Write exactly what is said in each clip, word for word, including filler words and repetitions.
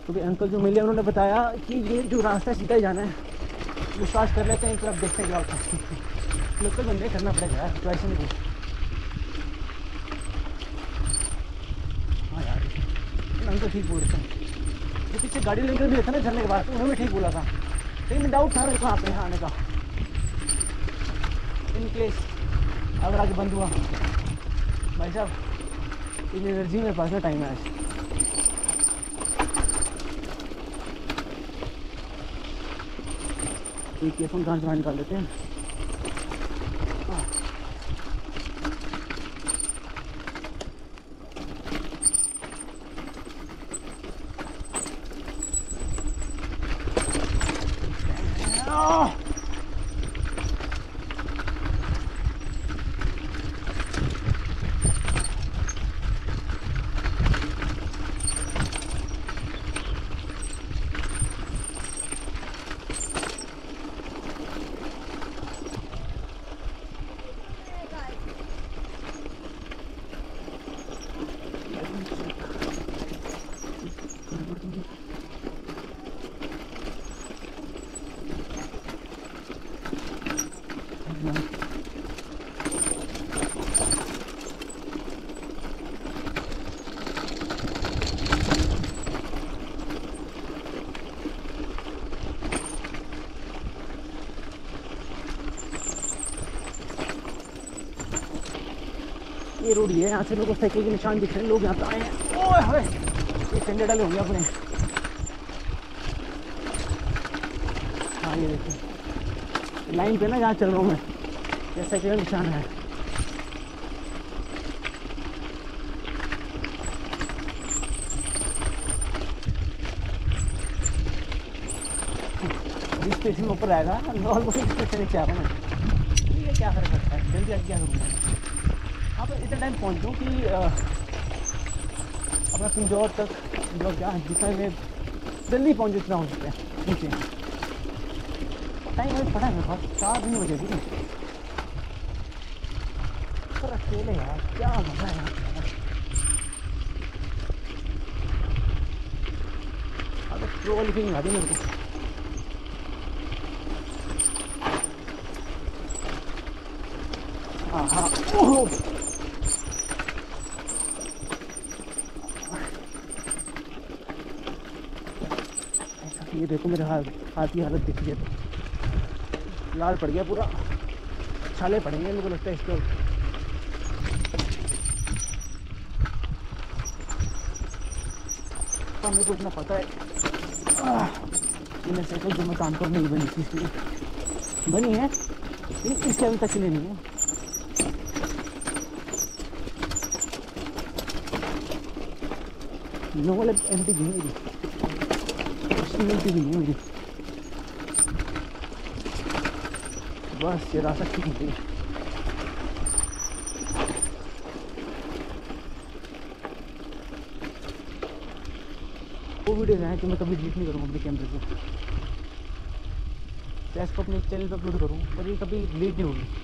क्योंकि अंकल जो मिले उन्होंने बताया कि ये जो रास्ता है सीधा ही जाना है, विश्वास कर लेते हैं फिर अब देखते हैं क्या होता है। लोकल बंदे करना पड़ेगा यार, तो ऐसे नहीं। हाँ यार अंकल ठीक बोल रहे थे, जो पीछे गाड़ी लेकर भी था ना झरने के बाद, उन्होंने भी ठीक बोला था। लेकिन डाउट था कहाँ पे आने का, इन केस अगर आगे बंद हुआ। भाई साहब इन एनर्जी मेरे पास ना टाइम है आज। एक ये फोन कहाँ से बाहर निकाल देते हैं। ये रोड ये है, यहाँ से लोगों को साइकिल के निशान दिख रहे हैं, लोग यहाँ पे आए हैं। ओए होए ये ठंडे डाले हो गया अपने। हाँ ये देखिए लाइन पे ना जहाँ चल रहा हूँ मैं, ये साइकिल का निशान है। जिस स्टेशन में ऊपर आएगा ऑलमोस्ट इस स्टेशन नीचे आ रहा हूँ मैं। ये क्या फर्क पड़ता है, जल्दी आगे क्या करूँगा। हाँ पर इतना टाइम पहुँचूँ कि आ, अपना पिंजौर तक जो क्या जितना मैं जल्दी पहुँच जितना हो सकता है नीचे। टाइम अभी पड़ा है मेरे पास, चार दिन बजे थी। पर अकेले यार क्या मज़ा है यार। अब प्रो वाली फीलिंग आती मेरे को। हाँ हाँ ओह ये देखो मेरे हाथ हाथ की हालत दिख रही है, तो लाल पड़ गया पूरा, छाले पड़ेंगे मेरे को लगता है इसके। तो मेरे को इतना पता है कि मैं साइकिल जो मैं काम कर नहीं बनी थी, इसलिए बनी है लेकिन इस लेवल तक के लिए नहीं है। नो वाले एम टी भी नहीं मेरी, मिलती भी नहीं मेरी, बस ये रास्ता ठीक नहीं है। वो वीडियोज हैं कि मैं कभी डिलीट नहीं करूँगा अपने कैमरे से, चाहे इसको अपने चैनल पर अपलोड करूँ पर ये कभी डिलीट नहीं होगी।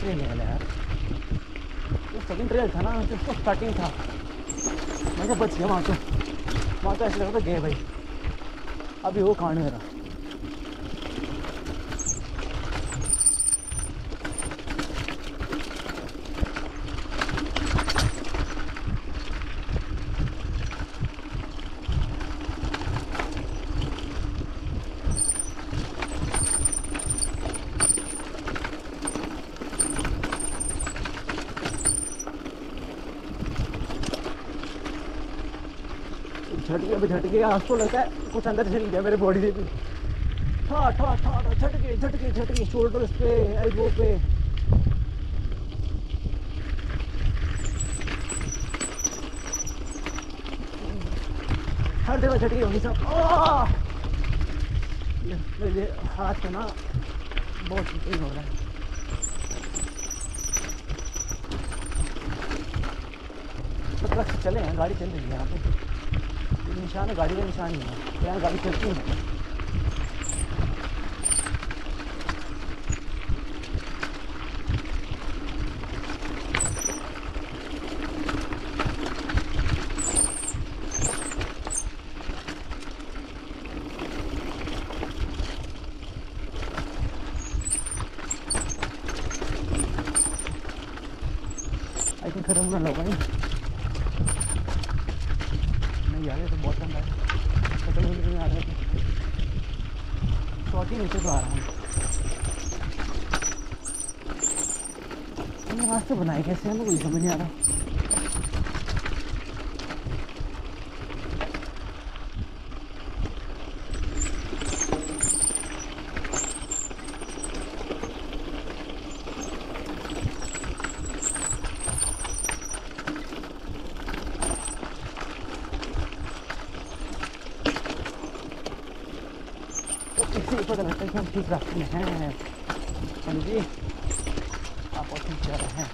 ट्रेल है यार, वो सेकंड ट्रेल था ना, उसको स्टार्टिंग था, मैं क्या बच गया वहाँ तो, वहाँ तो ऐसे लगा था गए भाई। अभी वो कांड मेरा झट गया, अभी झट गया, आपको लगता है कुछ अंदर चल गया मेरे बॉडी से भी, ठा ठा ठा ठा झट गए झट गए झट गए, शोल्डर्स पे, एल्बो पे, हर जगह झट गई होगी सब। मेरे हाथ में ना बहुत पेन हो रहा है। तो ट्रक से चले हैं, गाड़ी चल रही है यहाँ पे, निशान है गाड़ी का, निशान नहीं है यहाँ, गाड़ी चलती है। आई थिंक खत्म ना लगा नहीं नहीं आ रहे तो बहुत ठंडा है, खत्म होने नहीं आ रहे थे, शॉर्ट ही नीचे तो आ रहा हूँ। ये रास्ते बनाए कैसे हैं, कोई समझ नहीं आ रहा। इससे पता लगता है कि हम ठीक रास्ते में हैं। हाँ जी, आप और ठीक जा रहे हैं।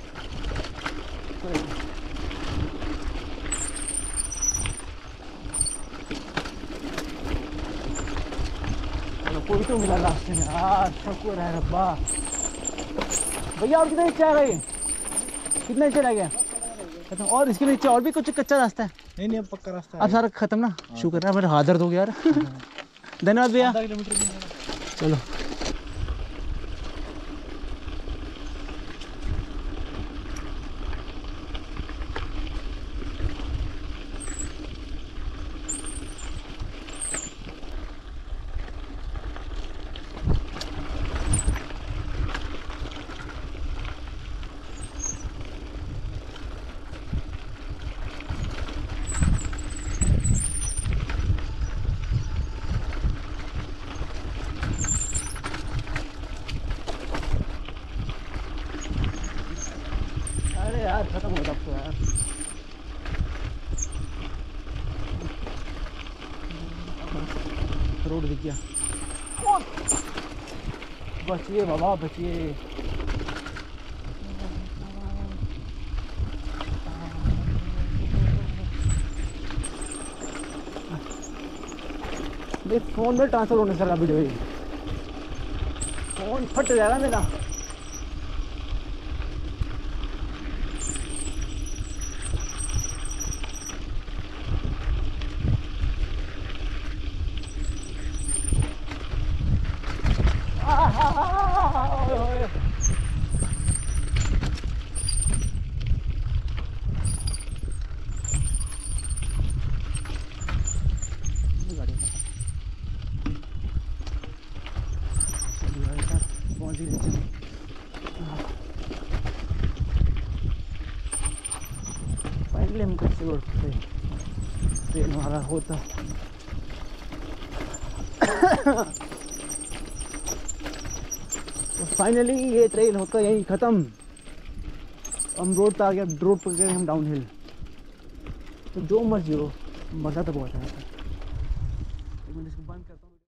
चलो कोई तो मिला रास्ते में यार, शुक्र है रब्बा। भैया और कितना नीचे आ गए, कितना नीचे रह गया? खत्म? और इसके नीचे और भी कुछ कच्चा रास्ता है? नहीं नहीं, अब पक्का रास्ता है। अब सारा खत्म ना, शुक्र है। मेरा हाथ दर्द हो गया यार। धन्यवाद भैया। चलो यार खत्म हो जाता यार। रोड दिख गया, बचिए बाबा बचिए। देख फोन में ट्रांसफर होने से वीडियो, फोन फट जाएगा मेरा। फाइनली हम कैसे रोड पे ट्रेन हमारा होता। तो फाइनली ये ट्रेन होता यही ख़त्म। हम रोड पे आ गया, रोड पर गए हम डाउन हिल। तो जो मर्जी हो, मज़ा तो बहुत है।